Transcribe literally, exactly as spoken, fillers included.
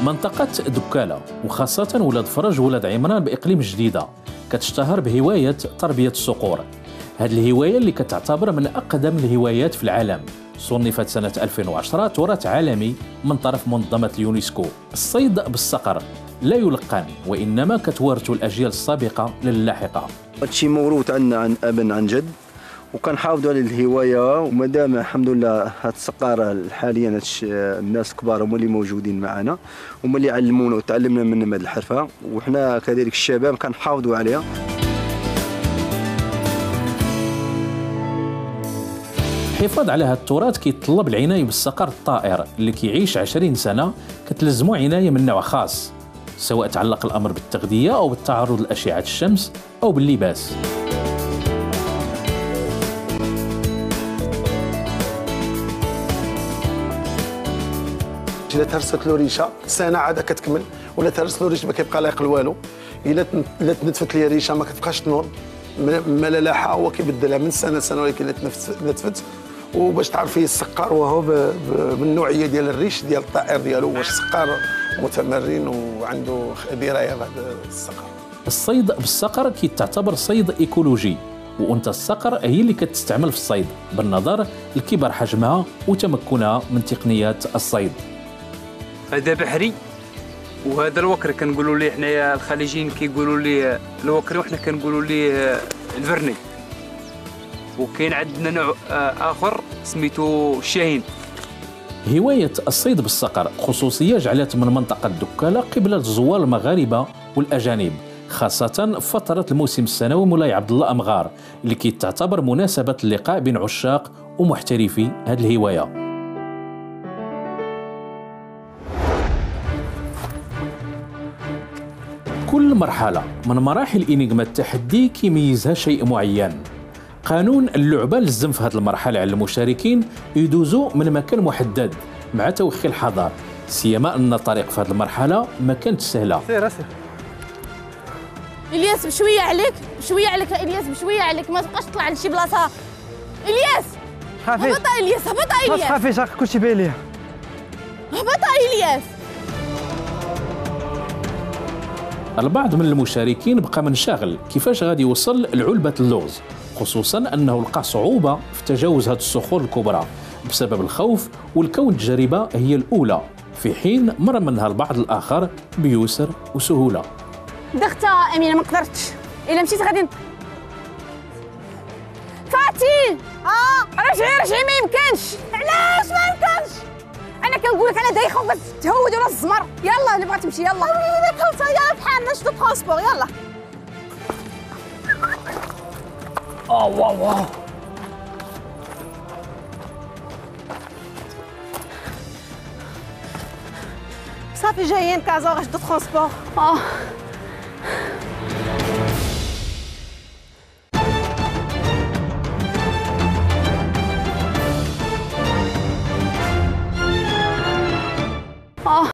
منطقة دكالة وخاصة ولاد فرج ولاد عمران بإقليم جديدة كتشتهر بهواية تربية الصقور. هذه الهواية اللي كتعتبر من أقدم الهوايات في العالم، صنفت سنة ألفين وعشرة تراث عالمي من طرف منظمة اليونسكو. الصيد بالصقر لا يلقن وإنما كتوارث الأجيال السابقة للاحقة. هادشي موروث عندنا عن أب عن جد، وكنحافظوا على الهوايه، ومادام الحمد لله هاد الصقار حاليا هاد الناس الكبار هما اللي موجودين معنا، هما اللي علمونا وتعلمنا منهم هاد الحرفه، وحنا كذلك الشباب كنحافظوا عليها. الحفاظ على هذا التراث كيتطلب العنايه بالصقر الطائر اللي كيعيش عشرين سنه، كتلزمو عنايه من نوع خاص، سواء تعلق الامر بالتغذيه او بالتعرض لاشعه الشمس او باللباس. إلا تهرست له ريشه سنه عاد كتكمل، ولا تهرست له ريشه ما كيبقى لا يقل والو. الا الا تنتفت ليه ريشه ما كتبقاش تنوض، ملالحه هو كيبدلها من سنه لسنه، ولكن الا تنتفت. وباش تعرفي السقار وهو بالنوعيه ديال الريش ديال الطائر ديالو، واش سقار متمرن وعنده درايه بهذا السقر. الصيد بالصقر كيتعتبر صيد ايكولوجي، وانثى الصقر هي اللي كتستعمل في الصيد بالنظر لكبر حجمها وتمكنها من تقنيات الصيد. هذا بحري وهذا الوكر كنقولوا ليه حنايا الخليجيين كيقولوا ليه الوكري وحنا كنقولوا ليه الفرني. وكاين عندنا نوع اخر سميتو الشاهين. هوايه الصيد بالصقر خصوصيه جعلت من منطقه دكاله قبله الزوار المغاربه والاجانب، خاصه فتره الموسم السنوي مولاي عبد الله امغار اللي كتعتبر مناسبه اللقاء بين عشاق ومحترفي هذه الهوايه. كل مرحلة من مراحل إنجما التحدي كيميزها شيء معين. قانون اللعبة لزم في هذه المرحلة على المشاركين يدوزوا من مكان محدد مع توخي الحذر، سيما أن الطريق في هذه المرحلة ما كانت سهلة. سير سير إلياس بشوية عليك، بشوية عليك إلياس، بشوية عليك، ما تبقاش تطلع لشي بلاصة. إلياس هبط إلياس، هبط إلياس، ما تخافيش راك كلشي باين ليا. هبط إلياس. البعض من المشاركين بقى منشغل كيفاش غادي يوصل لعلبة اللغز، خصوصا أنه لقى صعوبة في تجاوز هذه الصخور الكبرى بسبب الخوف، والكون التجربة هي الأولى، في حين مر منها البعض الآخر بيسر وسهولة. دختها أمينة ما قدرتش، إلا مشيت غادي فاتي. اه رجعي رجعي ما يمكنش. علاش ما يمكنش؟ انا كنقول لك انا دايخه وكتهود ولا الزمر. يلا اللي بغات تمشي يلا. ويلي كوتا يلا بحالنا شدو ترونسبور يلا. اه واو واو صافي جايين كازا غا شدو ترونسبور. اه